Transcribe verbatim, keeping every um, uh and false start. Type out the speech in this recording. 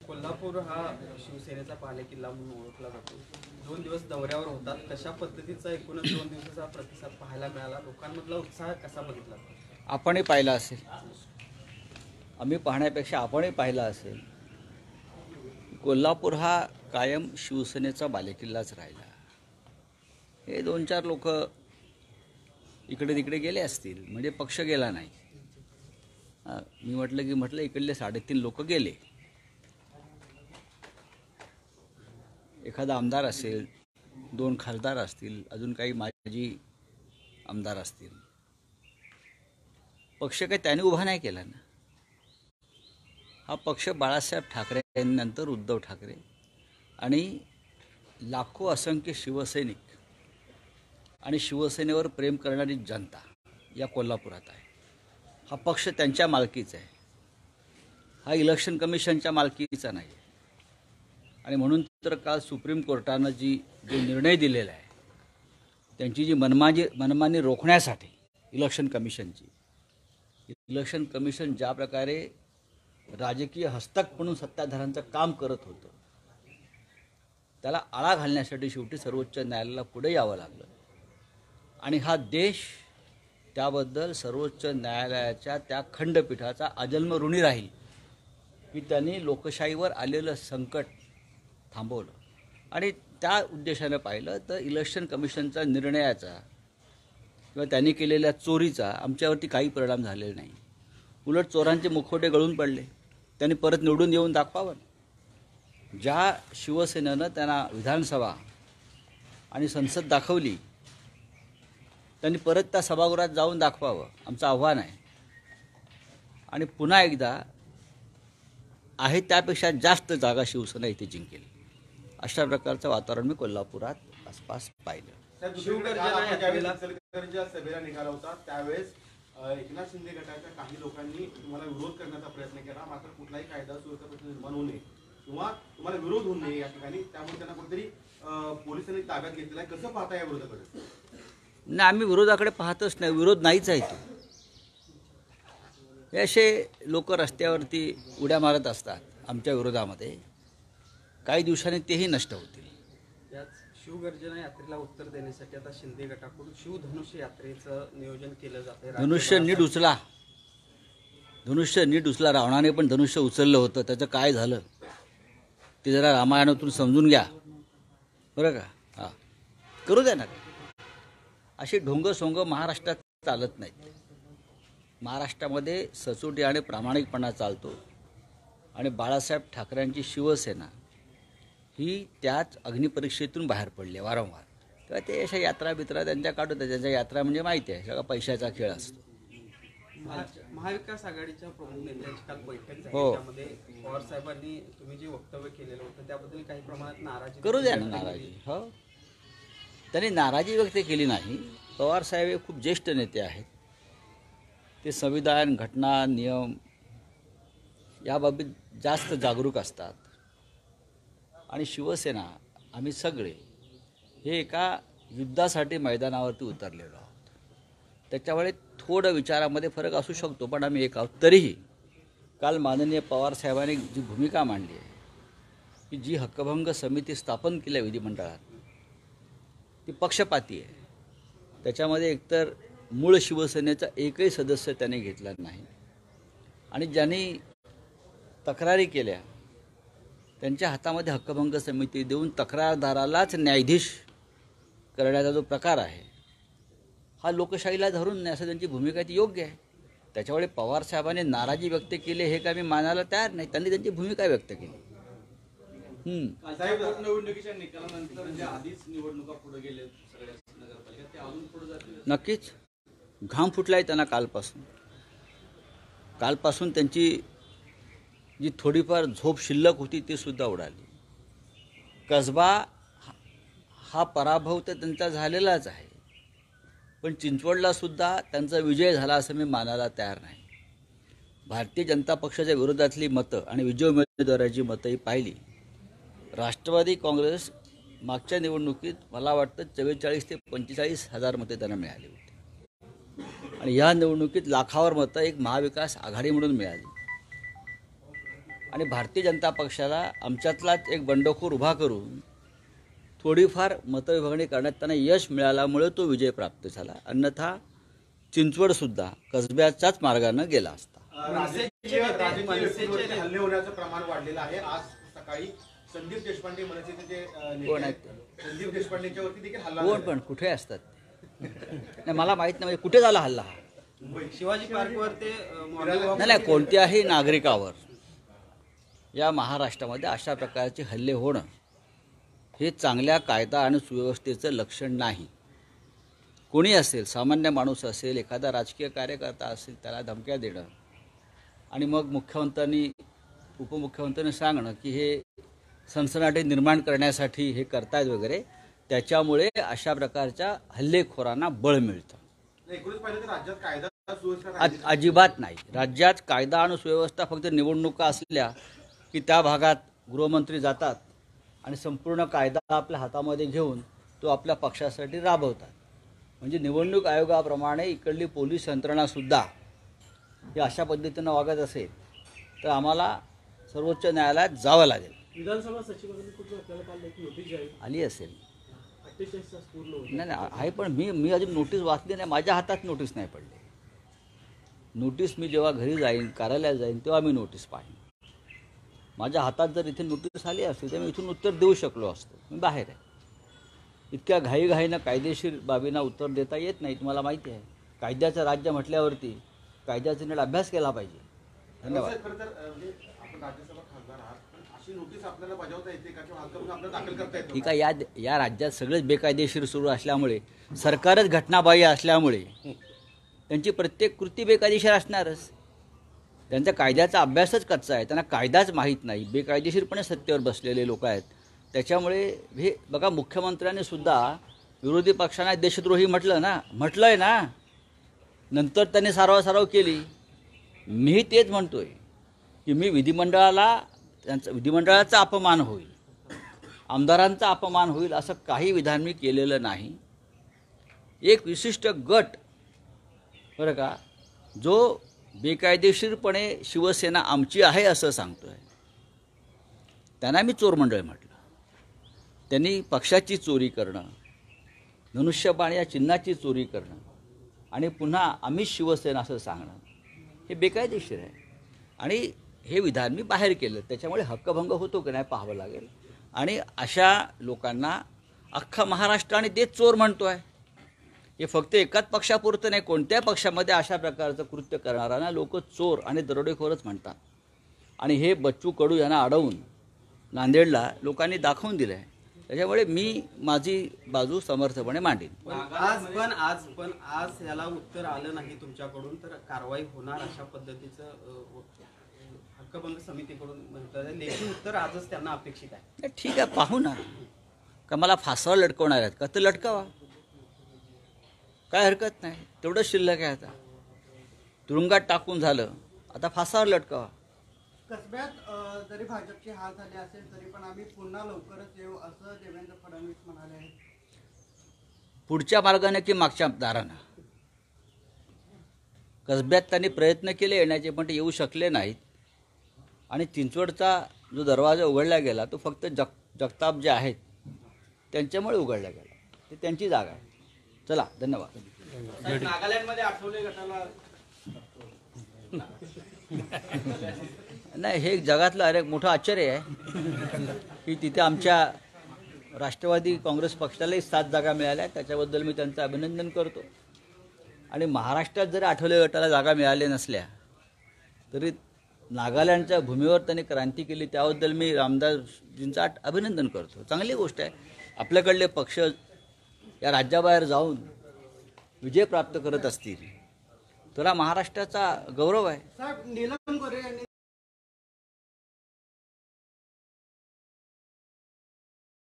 कोल्हापूर हा शिवसेनेचा पालेकिल्ला म्हणून ओळखला जातो. दोन दिवस दौऱ्यावर होतात. कशा पद्धतीचा एकूणच दोन दिवसाचा प्रतिसाद पाहायला मिळाला? लोकांमधला उत्साह कसा बघितला? आपणही पाहिला असेल, आम्ही पाहण्यापेक्षा आपणही पाहिला असेल. कोल्हापूर हा कायम शिवसेनेचा बालेकिल्लाच राहिला. हे दोन चार लोक इकडे तिकडे गेले असतील, म्हणजे पक्ष गेला नाही. मी म्हटलं की म्हटलं इकडले साडेतीन लोक गेले. एखादा आमदार असेल, दोन खासदार असतील, अजून काही माजी आमदार असतील. पक्ष काही त्याने उभा नाही केला ना. हा पक्ष बाळासाहेब ठाकरेंनंतर उद्धव ठाकरे आणि लाखो असंख्य शिवसैनिक आणि शिवसेनेवर प्रेम करणारी जनता या कोल्हापुरात आहे. हा पक्ष त्यांच्या मालकीचा आहे. हा इलेक्शन कमिशनच्या मालकीचा नाही. आणि म्हणून तर काल सुप्रीम कोर्टानं जी जो निर्णय दिलेला आहे, त्यांची जी मनमाजी मनमानी रोखण्यासाठी इलेक्शन कमिशनची इलेक्शन कमिशन ज्या प्रकारे राजकीय हस्तक म्हणून सत्ताधाऱ्यांचं काम करत होतं, त्याला आळा घालण्यासाठी शेवटी सर्वोच्च न्यायालयाला पुढे यावं लागलं. आणि हा देश त्याबद्दल सर्वोच्च न्यायालयाच्या त्या खंडपीठाचा अजन्म ऋणी राहील की त्यांनी लोकशाहीवर आलेलं संकट थांबवलं. आणि त्या उद्देशानं पाहिलं तर इलेक्शन कमिशनचा निर्णयाचा किंवा त्यांनी केलेल्या चोरीचा आमच्यावरती काही परिणाम झालेला नाही. उलट चोरांचे मुखवटे गळून पडले. त्यांनी परत निवडून येऊन दाखवावं. ज्या शिवसेनेनं त्यांना विधानसभा आणि संसद दाखवली, त्यांनी परत त्या सभागृहात जाऊन दाखवावं, आमचं आव्हान आहे. आणि पुन्हा एकदा आहे त्यापेक्षा जास्त जागा शिवसेना इथे जिंकेल, अशा प्रकारचं वातावरण मी कोल्हापुरात आसपास पाहिलं. सभेला निघाला होता त्यावेळेस एकनाथ शिंदे गटाच्या काही लोकांनी तुम्हाला विरोध करण्याचा प्रयत्न केला, मात्र कुठलाही कायदा सुव्यवस्था प्रश्न निर्माण होऊ नये किंवा तुम्हाला विरोध होऊ नये या ठिकाणी. त्यामुळे त्यांना कुठेतरी पोलिसांनी ताब्यात घेतलेला आहे. कसं पाहता या विरोधाकडे? नाही, आम्ही विरोधाकडे पाहतच नाही. विरोध नाहीच आहे तो. हे असे लोक रस्त्यावरती उड्या मारत असतात आमच्या विरोधामध्ये. काही दिवसांनी तेही नष्ट होतील. याच शिवगर्जना यात्रेला उत्तर देण्यासाठी आता शिंदे गटाकडून शिवधनुष्य यात्रेचं नियोजन केलं जाते. धनुष्य नीट उचला, धनुष्य नीट उचला. रावणाने पण धनुष्य उचललं होतं, त्याचं काय झालं ते जरा रामायणातून समजून घ्या बरं का. हां, करू द्या ना. अशी ढोंग सोंग महाराष्ट्रात चालत नाहीत. महाराष्ट्रामध्ये सचोटी आणि प्रामाणिकपणा चालतो. आणि बाळासाहेब ठाकरेंची शिवसेना ही त्याच अग्निपरीक्षेतून बाहेर पडली आहे वारंवार. तेव्हा ते अशा यात्रा बित्रा त्यांच्या काढून, त्यांच्या यात्रा म्हणजे माहिती आहे सगळा पैशाचा खेळ असतो. महाविकास आघाडीच्या प्रमुख नेत्यांची काल बैठक झाली. हो, त्यामध्ये पवार साहेबांनी तुम्ही जे वक्तव्य केलेलं होतं त्याबद्दल काही प्रमाणात नाराजी करू द्या ना नाराजी. हो, त्यांनी नाराजी व्यक्त केली नाही. पवार साहेब हे खूप ज्येष्ठ नेते आहेत. ते संविधान, घटना, नियम याबाबत जास्त जागरूक असतात. आणि शिवसेना आम्ही सगळे हे एका युद्धासाठी मैदानावरती उतरलेलो आहोत. त्याच्यामुळे थोडं विचारामध्ये फरक असू शकतो, पण आम्ही एक आहोत. तरीही काल माननीय पवारसाहेबांनी जी भूमिका मांडली आहे की जी हक्कभंग समिती स्थापन केली आहे विधिमंडळात, ती पक्षपाती आहे. त्याच्यामध्ये एकतर मूळ शिवसेनेचा एकही सदस्य त्याने घेतला नाही. आणि ज्यांनी तक्रारी केल्या त्यांच्या हातामध्ये हक्कभंग समिती देऊन तक्रारदारालाच न्यायाधीश करण्याचा जो प्रकार आहे हा लोकशाहीला धरून नाही, असं त्यांची भूमिका ती योग्य आहे. त्याच्यामुळे पवारसाहेबांनी नाराजी व्यक्त केली हे काय मी मानायला तयार नाही. त्यांनी त्यांची भूमिका व्यक्त केली. निवडणुकीच्या निकालानंतर जे आधीच निवडणुका पुढे गेले सगळ्या नगरपालिका, ते अजून पुढे जातील. नक्कीच घाम फुटलाय त्यांना कालपासून. कालपासून त्यांची जी थोडीफार झोप शिल्लक होती ती सुद्धा उडाली. कसबा हा पराभव तर त्यांचा झालेलाच आहे, पण चिंचवडला सुद्धा त्यांचा विजय झाला असं मी मानायला तयार नाही. भारतीय जनता पक्षाच्या विरोधातली मतं आणि विजय उमेदवाराची मतं ही पाहिली. राष्ट्रवादी काँग्रेस मागच्या निवडणुकीत मला वाटतं चव्वेचाळीस ते पंचेचाळीस हजार मते त्यांना मिळाली होती. आणि या निवडणुकीत लाखावर मतं एक महाविकास आघाडी म्हणून मिळाली. आणि भारतीय जनता पक्षाला आमच्यातलाच एक बंडखोर उभा करून थोडीफार मतविभागणी करण्यात त्यांना यश मिळाल्यामुळे तो विजय प्राप्त झाला. अन्यथा चिंचवडसुद्धा कसब्याच्याच मार्गानं गेला असता. राजकीय राजकीय व्यक्तींवरती हल्ले होण्याचं प्रमाण वाढलेलं आहे. आज सकाळी संदीप देशपांडे मनसेचे जे अ, नेते कोण आहेत, आहेत? संदीप देशपांडेच्या वरती देखील हल्ला कोण झाला. पण कुठे असतात नाही मला माहीत नाही. म्हणजे कुठे झाला हल्ला हा? मुंबई. शिवाजी पार्कवर ते अ, मॉर्निंग वॉक नाही नाही कोणत्याही नागरिकावर या महाराष्ट्रामध्ये अशा प्रकारचे हल्ले होणं हे चांगल्या कायदा आणि सुव्यवस्थेचं लक्षण नाही. कोणी असेल, सामान्य माणूस असेल, एखादा राजकीय कार्यकर्ता असेल, त्याला धमक्या देणं आणि मग मुख्यमंत्र्यांनी उपमुख्यमंत्र्यांनी सांगणं की हे सनसनाटी निर्माण करण्यासाठी हे करतायत वगैरे, त्याच्यामुळे अशा प्रकारच्या हल्लेखोरांना बळ मिळतं. एकोणीस पाहिलं तर राज्यात कायदा सुव्यवस्था अ- राहिली. अजिबात नाही. राज्यात कायदा आणि सुव्यवस्था फक्त निवडणुका असल्या की त्या भागात गृहमंत्री जातात आणि संपूर्ण कायदा आपल्या हातामध्ये घेऊन तो आपल्या पक्षासाठी राबवतात. म्हणजे निवडणूक आयोगाप्रमाणे इकडली पोलीस यंत्रणासुद्धा ही अशा पद्धतीनं वागत असेल तर आम्हाला सर्वोच्च न्यायालयात जावं लागेल. विधानसभा सचिवांनी कुठे आपल्याला काल एक नोटीस जाहीर आली असेल अठ्ठेचाळीस तास पूर्ण होते. नाही नाही आहे, पण मी मी अजून नोटीस वाचली नाही. माझ्या हातात नोटीस नाही पडली. नोटीस मी जेव्हा घरी जाईन, कार्यालयात जाईन, तेव्हा मी नोटीस पाहीन. माझ्या हातात जर इथे नोटीस आली असती तर मी इथून उत्तर देऊ शकलो असतो. मी बाहेर आहे. इतक्या घाईघाईनं कायदेशीर बाबींना उत्तर देता येत नाही, तुम्हाला माहिती आहे. कायद्याचं राज्य म्हटल्यावरती कायद्याचा नीट अभ्यास केला पाहिजे. धन्यवाद. साहेब, खरं तर अ, म्हणजे आपण राज्यसभा खासदार आहात, पण अशी नोटीस आपल्याला बजावता येते का किंवा हक्क आपल्याला दाखल करता येतो ठीक का? आहे. या या राज्यात सगळंच बेकायदेशीर सुरू असल्यामुळे, सरकारच घटनाबाह्य असल्यामुळे त्यांची प्रत्येक कृती बेकायदेशीर असणारच. त्यांचा कायद्याचा अभ्यासच कच्चा आहे. त्यांना कायदाच माहीत नाही. बेकायदेशीरपणे सत्तेवर बसलेले लोक आहेत. त्याच्यामुळे हे बघा, मुख्यमंत्र्यांनी सुद्धा विरोधी पक्षांना देशद्रोही म्हटलं ना, म्हटलं आहे ना. नंतर त्यांनी सारवासारव केली. मी तेच म्हणतोय की मी विधिमंडळाला, त्यांचा विधिमंडळाचा अपमान होईल, आमदारांचा अपमान होईल असं काही विधान मी केलेलं नाही. एक विशिष्ट गट बरं का, जो बेकायदेशीरपणे शिवसेना आमची आहे असं सांगतोय, त्यांना मी चोरमंडळ म्हटलं. त्यांनी पक्षाची चोरी करणं, धनुष्यबाण या चिन्हाची चोरी करणं आणि पुन्हा आम्ही शिवसेना असं सांगणं हे बेकायदेशीर आहे. आणि हे विधान मी बाहेर केलं. त्याच्यामुळे हक्कभंग होतो की नाही पाहावं लागेल. आणि अशा लोकांना अख्खा महाराष्ट्र आणि तेच चोर म्हणतो आहे. हे फक्त एकाच पक्षापुरतं नाही, कोणत्या पक्षामध्ये अशा प्रकारचं कृत्य करणाऱ्यांना लोक चोर आणि दरोडेखोरच म्हणतात. आणि हे बच्चू कडू यांना अडवून नांदेडला लोकांनी दाखवून दिलं आहे. त्याच्यामुळे मी माझी बाजू समर्थपणे मांडीन. पण आज पण आज पण आज याला उत्तर आलं नाही तुमच्याकडून तर कारवाई होणार अशा पद्धतीचं अ, हक्कभंग समितीकडून म्हणतात. लेखी उत्तर आजच त्यांना अपेक्षित आहे. नाही, ठीक आहे, पाहू ना. का मला फासावर लटकवणार आहेत का? तर लटकावा, काय हरकत नाही. तेवढंच शिल्लक आहे. आता तुरुंगात टाकून झालं, आता फासावर लटकावा. कसब्यात अ, जरी भाजपची हार झाली असेल तरी पण आम्ही पुन्हा लवकरच येऊ असं देवेंद्र फडणवीस म्हणाले आहेत. पुढच्या मार्गाने की मागच्या दारानं? कसब्यात त्यांनी प्रयत्न केले येण्याचे, पण ते येऊ शकले नाहीत. आणि चिंचवडचा जो दरवाजा उघडला गेला तो फक्त जग जगताप जे आहेत त्यांच्यामुळे उघडला गेला. ते त्यांची जागा आहे. चला, धन्यवाद. साहेब, नागालँडमध्ये आठवले गटाला नाही, हे जगातलं अरे मोठं आश्चर्य आहे की तिथे आमच्या राष्ट्रवादी काँग्रेस पक्षालाही सात जागा मिळाल्या. त्याच्याबद्दल मी त्यांचं अभिनंदन करतो. आणि महाराष्ट्रात जरी आठवले गटाला जागा मिळाल्या नसल्या तरी नागालँडच्या भूमीवर त्यांनी क्रांती केली, त्याबद्दल मी रामदासजींचं अभिनंदन करतो. चांगली गोष्ट आहे. आपल्याकडले पक्ष या राज्याबाहेर जाऊन विजय प्राप्त करत असतील तर हा महाराष्ट्राचा गौरव आहे. साहेब, नीलम गोरे यांनी